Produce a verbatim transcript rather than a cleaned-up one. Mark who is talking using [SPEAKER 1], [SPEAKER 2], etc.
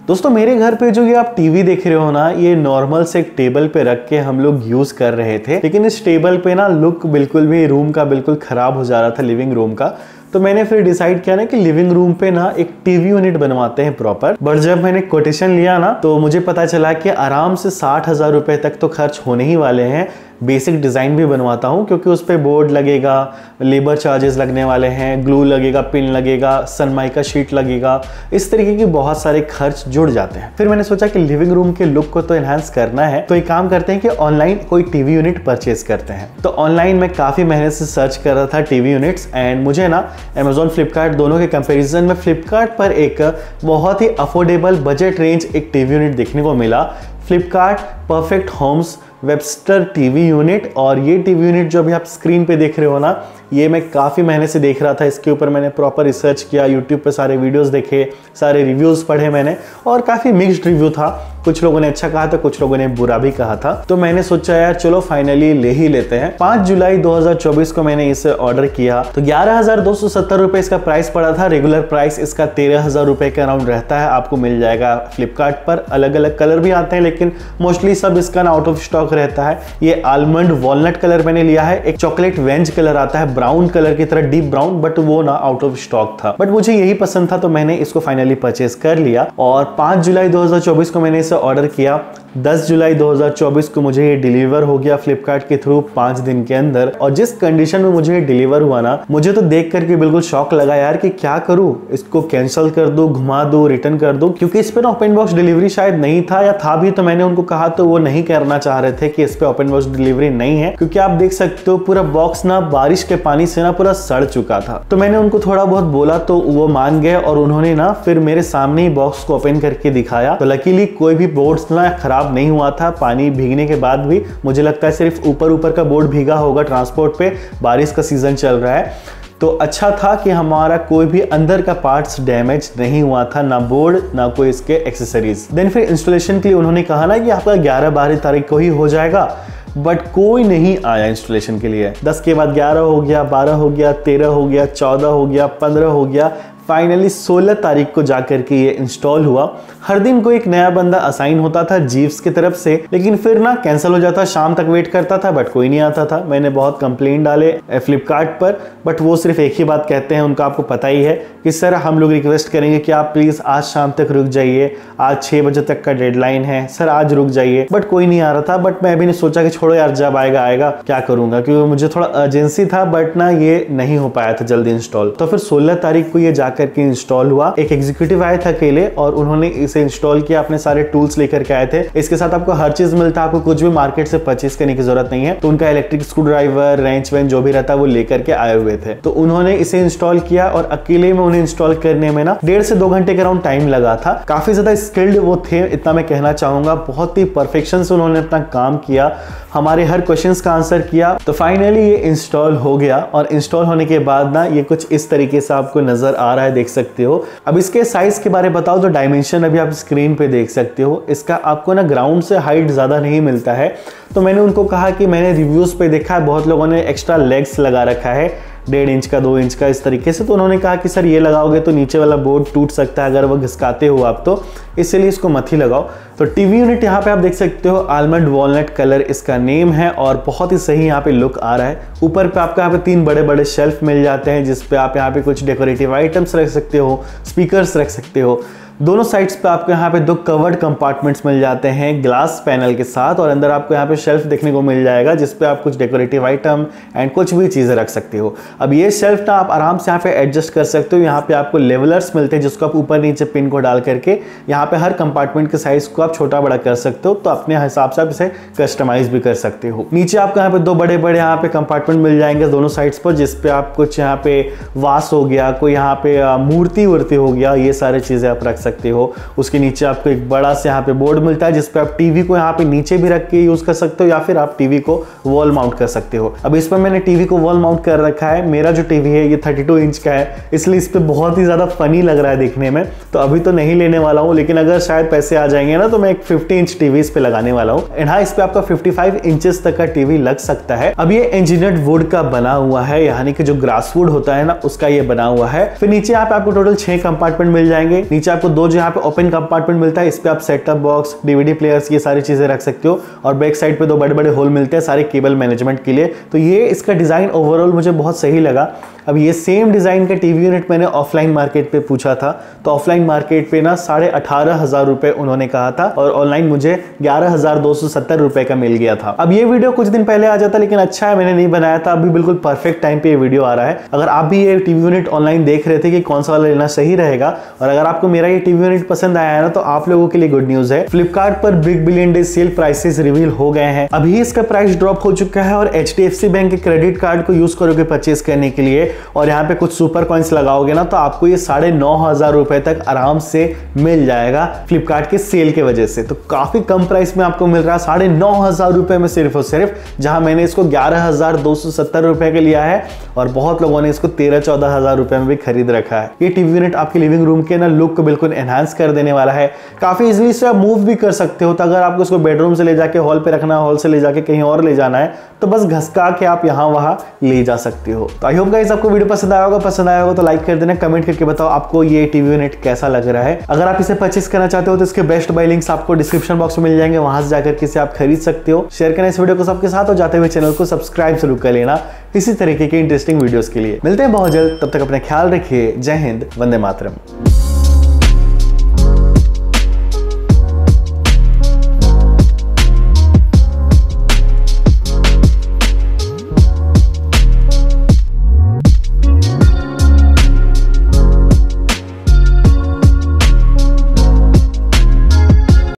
[SPEAKER 1] दोस्तों मेरे घर पे जो ये आप टीवी देख रहे हो ना, ये नॉर्मल से एक टेबल पे रख के हम लोग यूज कर रहे थे, लेकिन इस टेबल पे ना लुक बिल्कुल भी रूम का बिल्कुल खराब हो जा रहा था, लिविंग रूम का। तो मैंने फिर डिसाइड किया ना कि लिविंग रूम पे ना एक टीवी यूनिट बनवाते हैं प्रॉपर। बट जब मैंने कोटेशन लिया ना तो मुझे पता चला कि आराम से साठ हजार रुपए तक तो खर्च होने ही वाले हैं। बेसिक डिज़ाइन भी बनवाता हूँ क्योंकि उस पर बोर्ड लगेगा, लेबर चार्जेस लगने वाले हैं, ग्लू लगेगा, पिन लगेगा, सनमाइका शीट लगेगा, इस तरीके के बहुत सारे खर्च जुड़ जाते हैं। फिर मैंने सोचा कि लिविंग रूम के लुक को तो एनहांस करना है, तो एक काम करते हैं कि ऑनलाइन कोई टीवी यूनिट परचेज करते हैं। तो ऑनलाइन मैं काफ़ी मेहनत से सर्च कर रहा था टीवी यूनिट्स, एंड मुझे ना अमेजोन फ्लिपकार्ट दोनों के कंपेरिजन में फ्लिपकार्ट पर एक बहुत ही अफोर्डेबल बजट रेंज एक टीवी यूनिट देखने को मिला। Flipkart perfect homes Webster TV unit. और ये टीवी यूनिट जो अभी आप स्क्रीन पे देख रहे हो ना, ये मैं काफ़ी मेहनत से देख रहा था। इसके ऊपर मैंने प्रॉपर रिसर्च किया, यूट्यूब पे सारे वीडियोस देखे, सारे रिव्यूज़ पढ़े मैंने, और काफ़ी मिक्स्ड रिव्यू था। कुछ लोगों ने अच्छा कहा था, कुछ लोगों ने बुरा भी कहा था। तो मैंने सोचा यार चलो फाइनली ले ही लेते हैं। पाँच जुलाई दो हज़ार चौबीस को मैंने इसे ऑर्डर किया। तो ग्यारह हजार दो सौ सत्तर रुपए इसका प्राइस पड़ा था। रेगुलर प्राइस इसका तेरह हजार रुपए के अराउंड रहता है। आपको मिल जाएगा फ्लिपकार्ट पर। अलग अलग कलर भी आते हैं, लेकिन मोस्टली सब इसका ना आउट ऑफ स्टॉक रहता है। ये आलमंड वॉलनट कलर मैंने लिया है। एक चॉकलेट वेंज कलर आता है, ब्राउन कलर की तरह, डीप ब्राउन, बट वो ना आउट ऑफ स्टॉक था। बट मुझे यही पसंद था तो मैंने इसको फाइनली परचेज कर लिया। और पाँच जुलाई दो हज़ार चौबीस को मैंने इसे ऑर्डर किया। दस जुलाई दो हज़ार चौबीस को मुझे ये डिलीवर हो गया फ्लिपकार्ट के थ्रू पांच दिन के अंदर। और जिस कंडीशन में मुझे ये डिलीवर हुआ ना, मुझे तो देख करके बिल्कुल शॉक लगा यार कि क्या करूं, इसको कैंसिल कर दूं, घुमा दूं, रिटर्न कर दूं, क्योंकि इस पे ना ओपन बॉक्स डिलीवरी शायद नहीं था, या था भी तो मैंने उनको कहा तो वो नहीं करना चाह रहे थे कि इस पे ओपन बॉक्स डिलीवरी नहीं है, क्योंकि आप देख सकते हो पूरा बॉक्स ना बारिश के पानी से ना पूरा सड़ चुका था। तो मैंने उनको थोड़ा बहुत बोला तो वो मान गए, और उन्होंने ना फिर मेरे सामने ही बॉक्स को ओपन करके दिखाया। तो लकीली कोई भी बोर्ड्स ना खराब नहीं हुआ था। पानी भीगने के बाद भी मुझे लगता है सिर्फ ऊपर ऊपर का बोर्ड भीगा होगा, ट्रांसपोर्ट पे बारिश का सीजन चल रहा है। तो अच्छा था कि हमारा कोई भी अंदर का पार्ट्स डैमेज नहीं हुआ था, ना बोर्ड ना कोई इसके एक्सेसरीज। देन फिर इंस्टॉलेशन के लिए उन्होंने कहा ना कि आपका ग्यारह बारह तारीख को ही हो जाएगा, बट कोई नहीं आया इंस्टॉलेशन के लिए। दस के बाद ग्यारह हो गया, बारह हो गया, तेरह हो गया, चौदह हो गया, पंद्रह हो गया, फाइनली सोलह तारीख को जाकर के ये इंस्टॉल हुआ। हर दिन को एक नया बंदा असाइन होता था जीव्स की तरफ से, लेकिन फिर ना कैंसिल हो जाता। शाम तक वेट करता था बट कोई नहीं आता था। मैंने बहुत कंप्लेंट डाले फ्लिपकार्ट पर, बट वो सिर्फ एक ही बात कहते हैं, उनका आपको पता ही है कि सर हम लोग रिक्वेस्ट करेंगे कि आप प्लीज आज शाम तक रुक जाइए, आज छह बजे तक का डेडलाइन है, सर आज रुक जाइए। बट कोई नहीं आ रहा था। बट मैं भी नहीं सोचा कि छोड़ो यार, जब आएगा आएगा, क्या करूंगा, क्योंकि मुझे थोड़ा अर्जेंसी था। बट ना ये नहीं हो पाया था जल्दी इंस्टॉल। तो फिर सोलह तारीख को ये करके इंस्टॉल हुआ। एक एग्जीक्यूटिव आए थे अकेले, और उन्होंने इसे इंस्टॉल किया। अपने सारे टूल्स लेकर के आए थे। इसके साथ आपको हर चीज मिलता है, आपको कुछ भी मार्केट से परचेज करने की जरूरत नहीं है। तो उनका इलेक्ट्रिक स्क्रू ड्राइवर, रेंच वेंच जो भी रहता है वो लेकर के आए हुए थे। तो उन्होंने इसे इंस्टॉल किया, और अकेले में उन्हें इंस्टॉल करने में ना डेढ़ से दो घंटे के अराउंड टाइम लगा था। काफी ज्यादा स्किल्ड वो थे, इतना मैं कहना चाहूंगा। बहुत ही परफेक्शन से उन्होंने अपना काम किया, हमारे हर क्वेश्चंस का आंसर किया। तो फाइनली ये इंस्टॉल हो गया, और इंस्टॉल होने के बाद ना ये कुछ इस तरीके से आपको नजर आ रहा है, देख सकते हो। अब इसके साइज के बारे में बताओ तो डायमेंशन अभी आप स्क्रीन पे देख सकते हो। इसका आपको ना ग्राउंड से हाइट ज्यादा नहीं मिलता है। तो मैंने उनको कहा कि मैंने रिव्यूज पे देखा है बहुत लोगों ने एक्स्ट्रा लेग्स लगा रखा है, डेढ़ इंच का, दो इंच का, इस तरीके से। तो उन्होंने कहा कि सर ये लगाओगे तो नीचे वाला बोर्ड टूट सकता है अगर वो घिसकाते हो आप, तो इसलिए इसको मत ही लगाओ। तो टीवी यूनिट यहाँ पे आप देख सकते हो, आलमंड वॉलनट कलर इसका नेम है, और बहुत ही सही यहाँ पे लुक आ रहा है। ऊपर पे आपको यहाँ पे तीन बड़े बड़े शेल्फ मिल जाते हैं, जिसपे आप यहाँ पे कुछ डेकोरेटिव आइटम्स रख सकते हो, स्पीकर्स रख सकते हो। दोनों साइड्स पे आपको यहाँ पे दो कवर्ड कंपार्टमेंट्स मिल जाते हैं ग्लास पैनल के साथ, और अंदर आपको यहाँ पे शेल्फ देखने को मिल जाएगा, जिसपे आप कुछ डेकोरेटिव आइटम एंड कुछ भी चीजें रख सकते हो। अब ये शेल्फ ना आप आराम से यहाँ पे एडजस्ट कर सकते हो। यहाँ पे आपको लेवलर्स मिलते हैं, जिसको आप ऊपर नीचे पिन को डाल करके यहाँ पे हर कंपार्टमेंट के साइज को आप छोटा बड़ा कर सकते हो। तो अपने हिसाब से आप इसे कस्टमाइज भी कर सकते हो। नीचे आपको यहाँ पे दो बड़े बड़े यहाँ पे कंपार्टमेंट मिल जाएंगे दोनों साइड्स पर, जिसपे आप कुछ यहाँ पे वास हो गया, कोई यहाँ पे मूर्ति वूर्ति हो गया, ये सारी चीजें आप रख सकते हो। उसके नीचे आपको एक बड़ा से यहाँ पे बोर्ड मिलता है, जिसपे आप टीवी को यहाँ पे नीचे भी रख के यूज कर सकते हो, या फिर आप टीवी को वॉल माउंट कर सकते हो। अब इस पर मैंने टीवी को वॉल माउंट कर रखा है। मेरा जो टीवी है ये बत्तीस इंच का है, इसलिए इस पे बहुत ही ज्यादा फनी लग रहा है देखने में। तो अभी तो नहीं लेने वाला हूँ, लेकिन अगर शायद पैसे आ जाएंगे ना तो मैं एक पचास इंच टीवी इस पे लगाने वाला हूँ। एंड हाँ, इस पे आपका पचपन इंचेस तक का टीवी लग सकता है। अब ये इंजीनियर्ड वुड का बना हुआ है, यानी कि जो ग्रास वुड होता है ना, उसका ये बना हुआ है। फिर नीचे यहाँ पे आपको टोटल छह कंपार्टमेंट मिल जाएंगे। नीचे आपको दो जो यहाँ पे ओपन कंपार्टमेंट मिलता है, इस पे आप सेटअप बॉक्स, डीवीडी प्लेयर्स, ये सारी चीजें रख सकते हो। और बैक साइड पे दो बड़े बड़े होल मिलते हैं सारे केबल मैनेजमेंट के लिए। तो ये इसका डिजाइन ओवरऑल मुझे बहुत सही लगा। अब ये सेम डिजाइन का टीवी यूनिट मैंने ऑफलाइन मार्केट पे पूछा था, तो ऑफलाइन मार्केट पे ना साढ़े अठारह हजार रुपए उन्होंने कहा था और ऑनलाइन मुझे ग्यारह हजार दो सौ सत्तर रुपए का मिल गया था। अब ये वीडियो कुछ दिन पहले आ जाता, लेकिन अच्छा है मैंने नहीं बनाया था, अभी बिल्कुल परफेक्ट टाइम पे ये वीडियो आ रहा है। अगर आप भी ये टीवी यूनिट ऑनलाइन देख रहे थे कि कौन सा वाला लेना सही रहेगा, और अगर आपको मेरा ये टीवी यूनिट पसंद आया है ना, तो आप लोगों के लिए गुड न्यूज है। फ्लिपकार्ट पर big billion day sale prices reveal हो गए हैं। अभी इसका प्राइस ड्रॉप हो चुका है और H D F C bank के क्रेडिट कार्ड को यूज करोगे परचेस करने के लिए, और यहाँ पे कुछ सुपर कॉइंस लगाओगे ना, तो आपको ये साढ़े नौ हजार रुपए तक आराम से मिल जाएगा फ्लिपकार्ट के सेल के वजह से। तो काफी कम प्राइस में आपको मिल रहा है, साढ़े नौ हजार रुपए में सिर्फ और सिर्फ, जहां मैंने इसको ग्यारह हजार दो सौ सत्तर रुपए के लिया है और बहुत लोगों ने इसको तेरह चौदह हजार रुपए में भी खरीद रखा है। ये टीवी यूनिट आपके लिविंग रूम के ना लुक को बिल्कुल एनहांस कर देने वाला है। काफी इजीली से आप मूव भी कर सकते हो, तो अगर आपको इसको बेडरूम से ले जाके हॉल पे रखना, हॉल से ले जाके कहीं और ले जाना है, तो बस घसका के आप यहाँ वहां ले जा सकते हो। तो आई होप गाइस आपको वीडियो पसंद आया होगा। पसंद आया होगा तो लाइक कर देना, कमेंट करके बताओ आपको ये टीवी यूनिट कैसा लग रहा है। अगर आप इसे परचेस करना चाहते हो तो इसके बेस्ट बाय लिंक्स आपको डिस्क्रिप्शन बॉक्स में मिल जाएंगे, वहां से जाकर के इसे आप खरीद सकते हो। शेयर करना इस वीडियो को सबके साथ, और जाते हुए चैनल को सब्सक्राइब जरूर कर लेना इसी तरीके के इंटरेस्टिंग वीडियोस के लिए। मिलते हैं बहुत जल्द, तब तक अपना ख्याल रखिए। जय हिंद, वंदे मातरम।